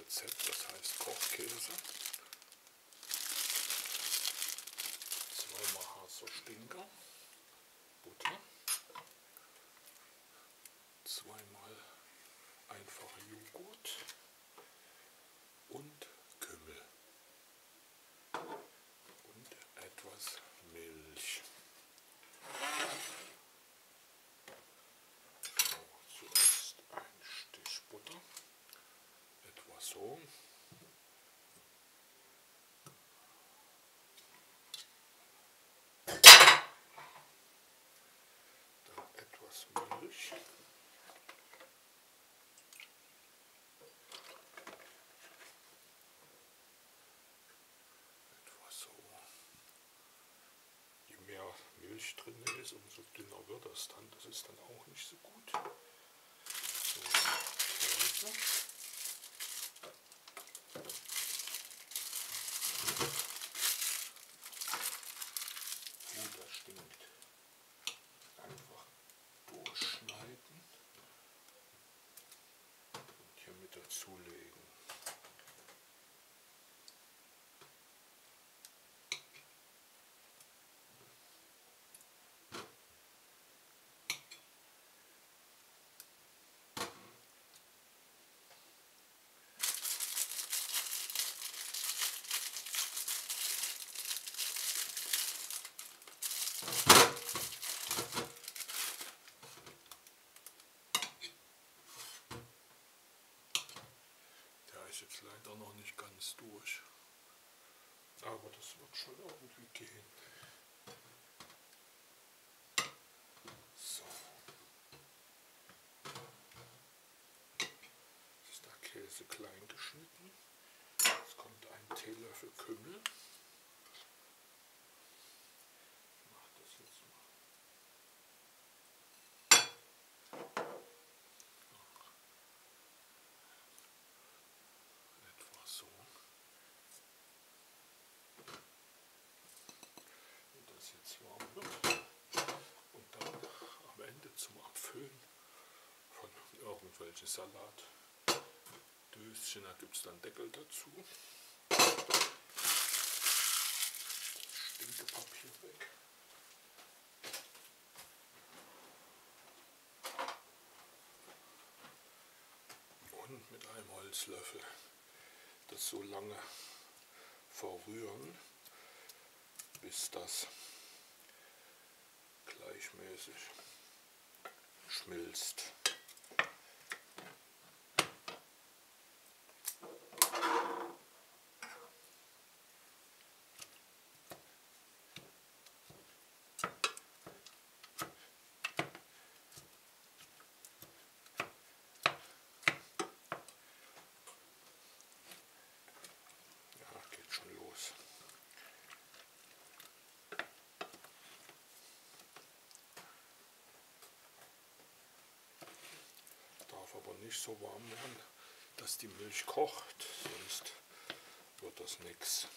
Rezept, das heißt Kochkäse. 2-mal Haser Stinker, Butter, 2-mal einfache Joghurt und Kümmel und etwas Milch. So, zuerst ein Stich Butter, etwa so. Dann etwas Milch. Je mehr Milch drin ist, umso dünner wird das dann. Das ist dann auch nicht so gut. So, Käse. Das stinkt. Einfach durchschneiden und hier mit dazulegen. Ist jetzt leider noch nicht ganz durch, aber das wird schon irgendwie gehen. So, jetzt ist der Käse klein geschnitten. Jetzt kommt ein Teelöffel Kümmel. Ich mache das jetzt mal. So. Und das jetzt warm wird. Und dann am Ende zum Abfüllen von irgendwelchen Salatdöschen, da gibt es dann Deckel dazu. Stinkepapier weg. Und mit einem Holzlöffel das so lange verrühren, bis das gleichmäßig schmilzt. Aber nicht so warm werden, dass die Milch kocht, sonst wird das nichts.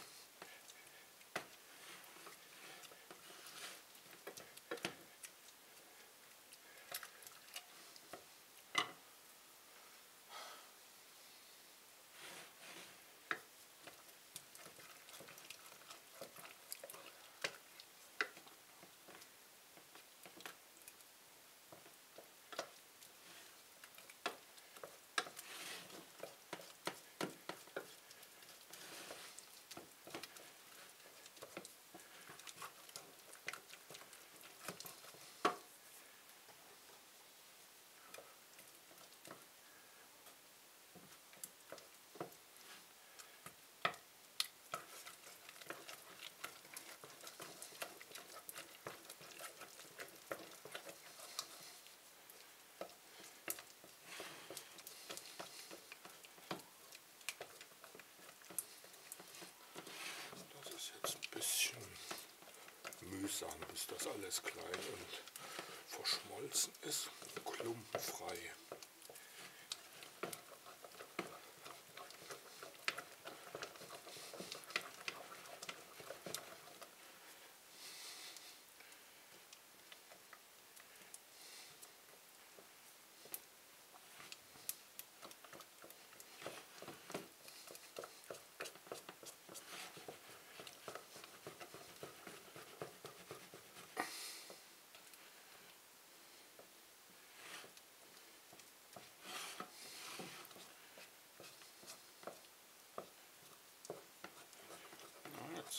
Mühsam, bis das alles klein und verschmolzen ist, klumpenfrei.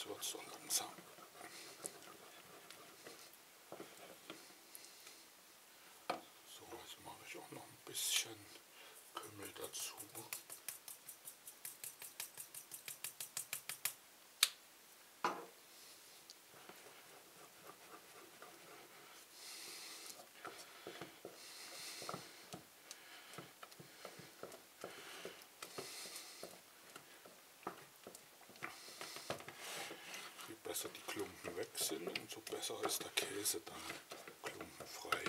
Jetzt wird es so langsam. So, jetzt mache ich auch noch ein bisschen Kümmel dazu. Je besser die Klumpen weg sind, umso besser ist der Käse dann klumpenfrei.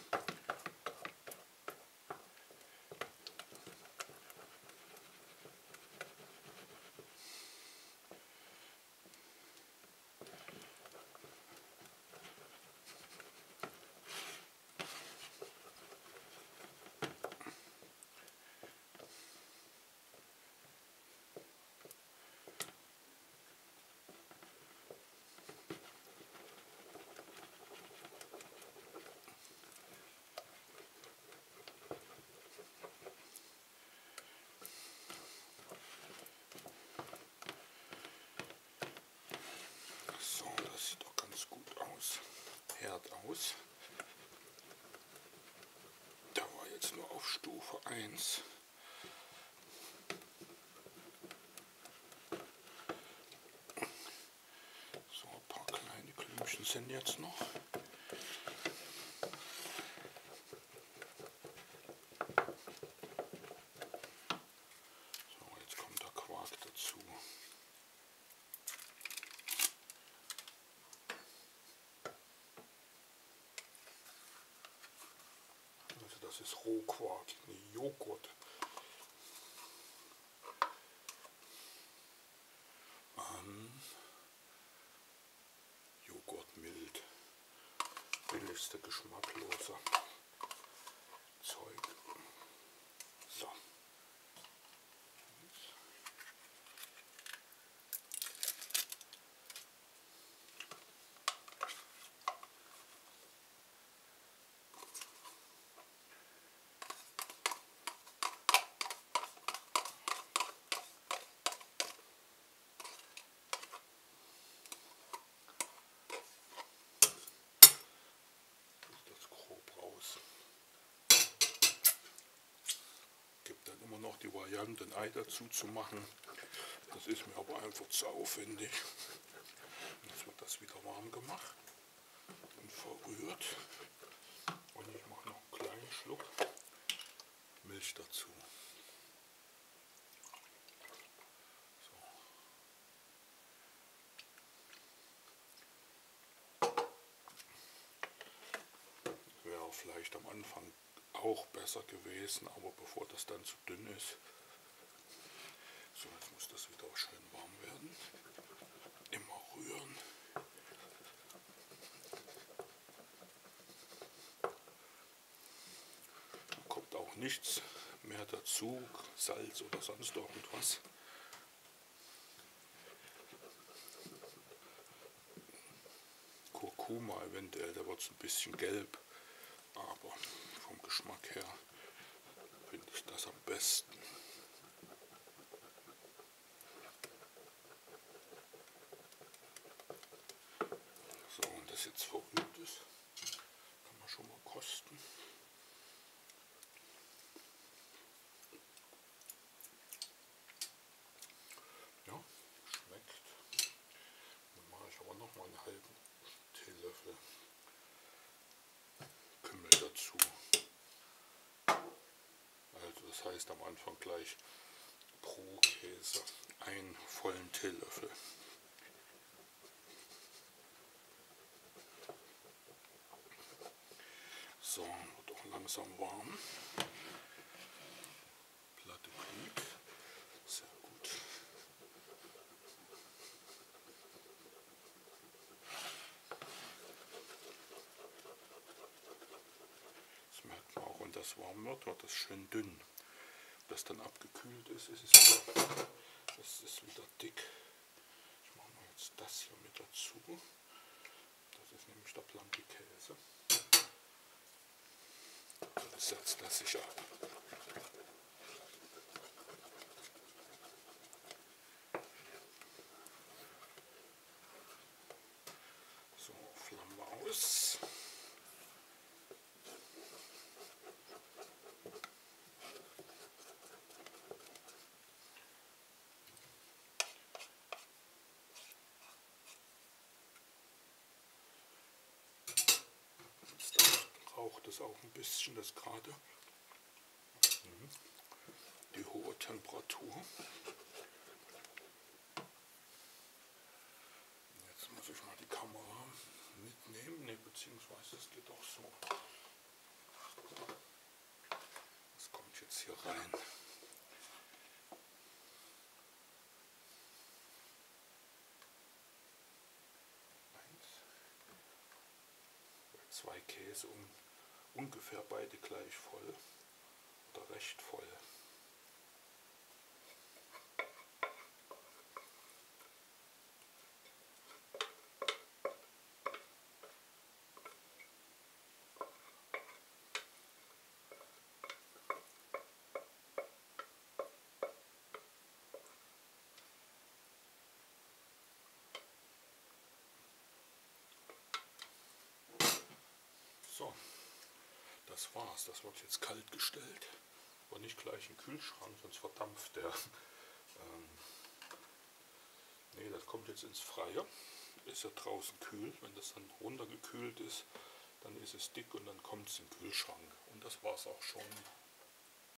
So, das sieht doch ganz gut aus. Herd aus. Der war jetzt nur auf Stufe 1. So, ein paar kleine Klümpchen sind jetzt noch. So, jetzt kommt der Quark dazu. Also das ist Rohquark, nee, Joghurt. Joghurt mild. Billigste, geschmacklose Zeug. So. Gibt dann immer noch die Variante, ein Ei dazu zu machen. Das ist mir aber einfach zu aufwendig. Jetzt wird das wieder warm gemacht und verrührt. Und ich mache noch einen kleinen Schluck Milch dazu. So. Wäre vielleicht am Anfang auch besser gewesen, aber bevor das dann zu dünn ist. So, jetzt muss das wieder schön warm werden. Immer rühren. Da kommt auch nichts mehr dazu, Salz oder sonst irgendwas. Kurkuma eventuell, da wird es ein bisschen gelb, aber vom Geschmack her finde ich das am besten. So, und das jetzt verrührt ist, kann man schon mal kosten. Ja, schmeckt. Dann mache ich aber noch mal einen halben Teelöffel Kümmel dazu. Also das heißt am Anfang gleich pro Käse einen vollen Teelöffel. So, wird auch langsam warm. Platte glüht. Sehr gut. Das merkt man auch, wenn das warm wird das schön dünn. Wenn das dann abgekühlt ist, ist es wieder dick. Ich mache mal jetzt das hier mit dazu. Das ist nämlich der blanke Käse. Dann setzt das sich ab. das auch ein bisschen, das gerade die hohe Temperatur. Jetzt muss ich mal die Kamera mitnehmen, ne, beziehungsweise es geht auch so. Das kommt jetzt hier rein. Zwei Käse ungefähr beide gleich voll oder recht voll. So, das war's. Das wird jetzt kalt gestellt. Aber nicht gleich im Kühlschrank, sonst verdampft der. Ne, das kommt jetzt ins Freie. Ist ja draußen kühl. Wenn das dann runtergekühlt ist, dann ist es dick und dann kommt es in den Kühlschrank. Und das war's auch schon.